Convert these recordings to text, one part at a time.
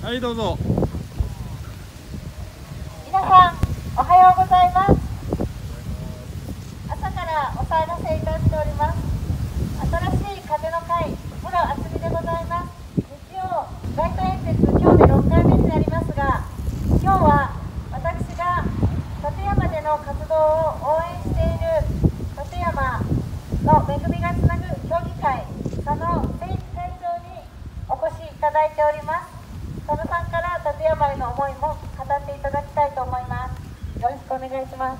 はい、どうぞ。 皆さん、おはようございます。朝からお騒がせいたしております。新しい風の会、室あつみでございます。日曜街頭演説、今日で6回目になりますが、今日は私が館山での活動を応援している館山の恵みがつなぐ協議会、佐野誠一会長にお越しいただいております。佐野さんから館山への思いも語っていただきたいと思います。よろしくお願いします。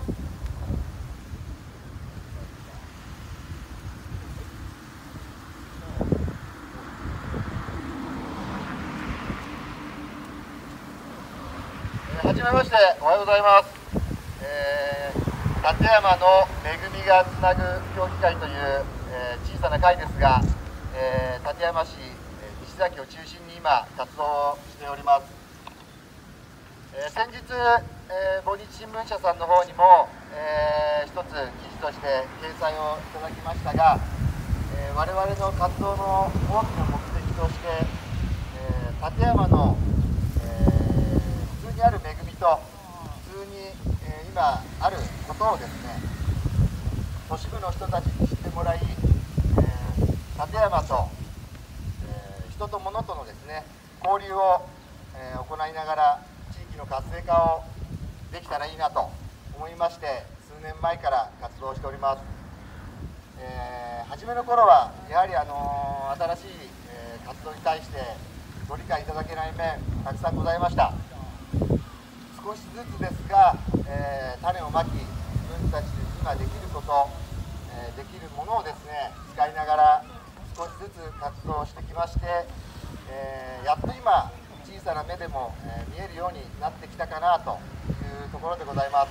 はじめまして、おはようございます。館山の恵みがつなぐ協議会という、小さな会ですが、館山市西崎を中心に今活動をしております。先日、某日新聞社さんの方にも、一つ記事として掲載をいただきましたが、我々の活動の大きな目的として、館山の普通にある恵みと普通に、今あることをですね、都市部の人たちに知ってもらい、館山と、人と物とのですね交流を、行いながら地域の活性化をできたらいいなと思いまして、数年前から活動しております。初めの頃はやはり新しい、活動に対してご理解いただけない面たくさんございました。少しずつですが、種をまき、自分たちで今できること、できるものをですね使いながら少しずつ活動してきまして、やっと今小さな目でも、見えるようになってきたかなというところでございます。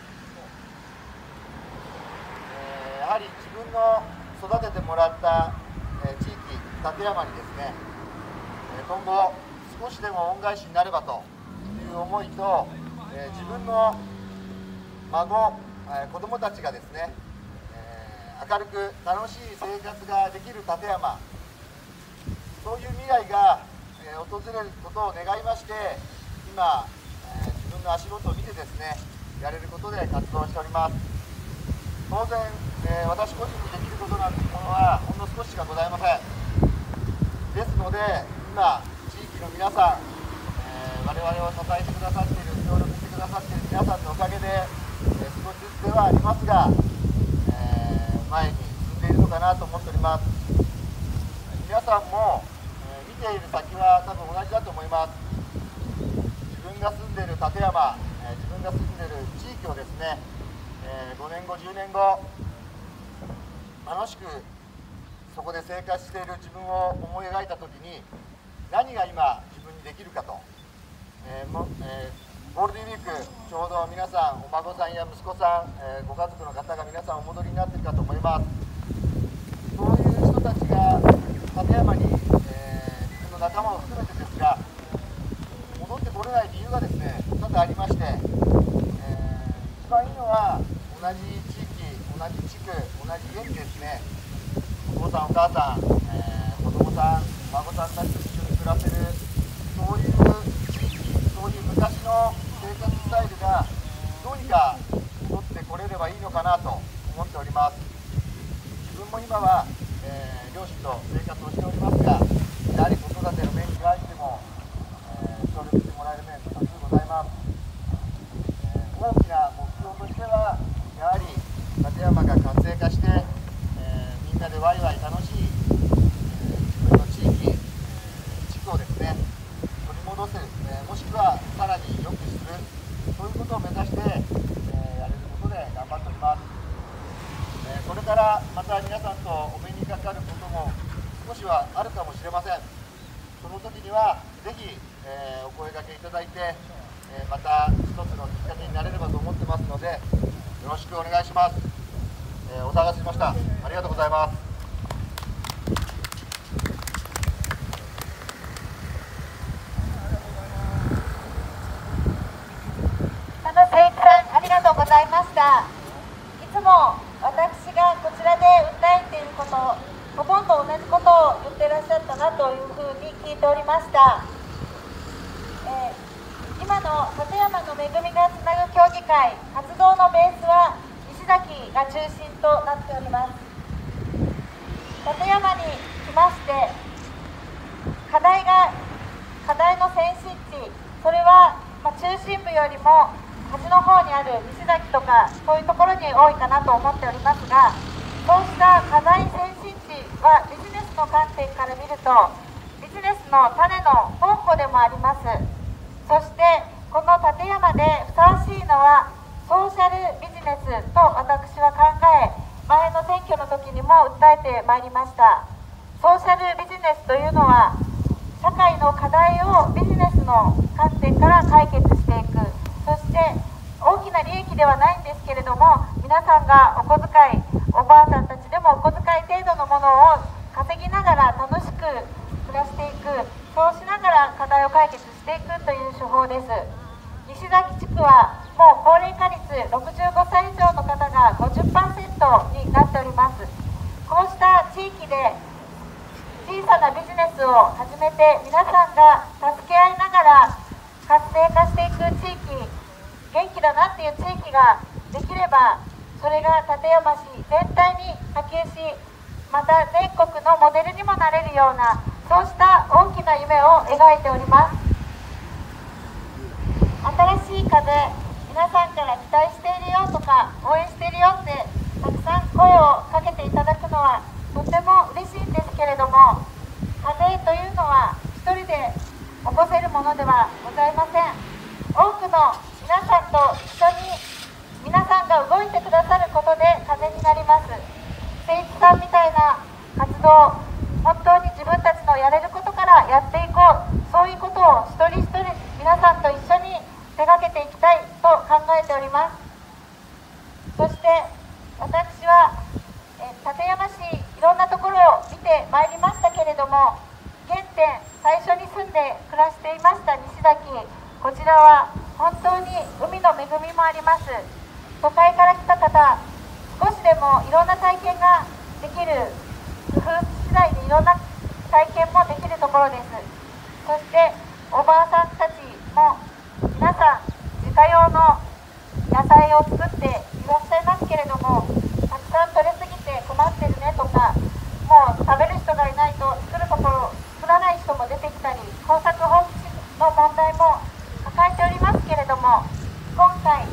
やはり自分の育ててもらった、地域館山にですね、今後少しでも恩返しになればという思いと、自分の孫、子どもたちがですね、明るく楽しい生活ができる館山、そういう未来が、訪れることを願いまして、今、自分の足元を見てですねやれることで活動しております。当然、私個人にできることなんてものはほんの少ししかございません。ですので今地域の皆さん、我々を支えてくださっている、協力してくださっている皆さんのおかげで、少しずつではありますが、前に進んでいるのかなと思っております。皆さんも、見ている先は多分同じだと思います。自分が住んでいる館山、自分が住んでいる地域をですね、5年後、10年後、楽しくそこで生活している自分を思い描いたときに、何が今自分にできるかと、ゴールデンウィーク、ちょうど皆さん、お孫さんや息子さん、ご家族の方が皆さんお戻りになっているかと思います。そういう人たちが館山に、自分の仲間を含めてですが、戻ってこれない理由がですね、多々ありまして、一番いいのは、同じ地域、同じ地区、同じ家にですね、お父さん、お母さん、子供さん、孫さんたちと一緒に暮らせる、そういう地域、そういう昔の生活スタイルがどうにか戻ってこれればいいのかなと思っております。自分も今は、両親と生活をしておりますが、やはり子育ての面に関しても、協力してもらえる面多数ございます。大きな目標としては、やはり館山が活性化して、みんなでワイワイ楽しい、自分の地域、地区をですね取り戻す、もしくはさらに良くする、そういうことを目指して、やれることで頑張っております。これからまた皆さんとお目にかかることも少しはあるかもしれません。その時にはぜひ、お声掛けいただいて、また一つのきっかけになれればと思ってますので、よろしくお願いします。お騒がせしました。ありがとうございます。 佐野誠一さん、ありがとうございました。いつも私がこちらで訴えていること、ほとんど同じことを言っていらっしゃったなというふうに聞いておりました。 恵みがつなぐ協議会活動のベースは西崎が中心となっております。立山に来まして課題の先進地、それは中心部よりも端の方にある西崎とかそういうところに多いかなと思っておりますが、そうした課題先進地はビジネスの観点から見るとビジネスの種の宝庫でもあります。そしてこの立山でふさわしいのはソーシャルビジネスと私は考え、前の選挙の時にも訴えてまいりました。ソーシャルビジネスというのは社会の課題をビジネスの観点から解決していく、そして大きな利益ではないんですけれども、皆さんがお小遣い、おばあさんたちでもお小遣い程度のものを稼ぎながら楽しく暮らしていく、そうしながら課題を解決していくという手法です。西崎地区はもう高齢化率65歳以上の方が 50% になっております。こうした地域で小さなビジネスを始めて皆さんが助け合いながら活性化していく地域、元気だなっていう地域ができれば、それが立山市全体に波及し、また全国のモデルにもなれるような、そうした大きな夢を描いております。新しい風、皆さんから期待しているよとか応援しているよってたくさん声をかけていただくのはとても嬉しいんですけれども、風というのは一人で起こせるものではございません。多くの皆さんと一緒に皆さんが動いてくださることで風になります。誠一さんみたいな活動、本当に自分たちのやれることからやっていこう、そういうことを一人一人皆さんと一緒に手がけていきたいと考えております。そして私は立山市いろんなところを見てまいりましたけれども、原点、最初に住んで暮らしていました西崎、こちらは本当に海の恵みもあります。都会から来た方、少しでもいろんな体験ができる、工夫次第でいろんな体験もできるところです。そしておばあさんたちも皆さん自家用の野菜を作っていらっしゃいますけれども、たくさん取れすぎて困ってるねとか、もう食べる人がいないと作らない人も出てきたり、耕作放棄地の問題も抱えておりますけれども、今回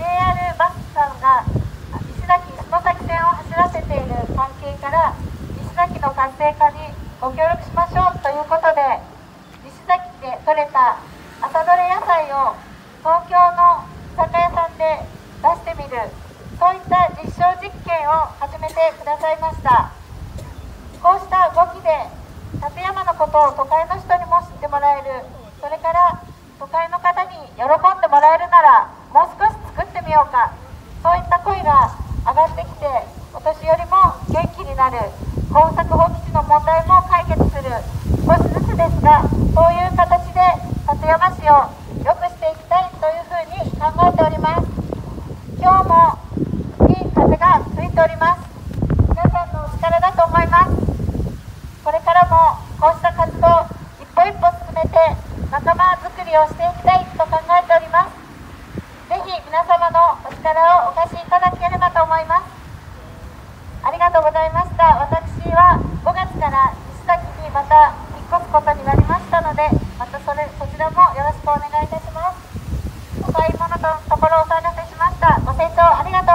JR バスさんが西崎篠崎線を走らせている関係から西崎の活性化にご協力しましょうということで、西崎で採れた朝どれ野菜を東京の酒屋さんで出してみる、そういった実証実験を始めてくださいました。こうした動きで立山のことを都会の人にも知ってもらえる、それから都会の方に喜んでもらえるならもう少し作ってみようか、そういった声が上がってきて、お年寄りも元気になる、耕作放棄地の問題も解決する、少しずつですがそういう形で立山市を良くしていきたいというふうに考えております。今日もいい風が吹いております。皆さんのお力だと思います。これからもこうした活動一歩一歩進めて仲間づくりをしていきたいと考えております。ぜひ皆様のお力をお貸しいただければと思います。ありがとうございました。私は5月から西崎にまた引っ越すことになりましたので、またそちらもよろしくお願いいたします。お買い物のところをお騒がせしました。ご清聴ありがとうございました。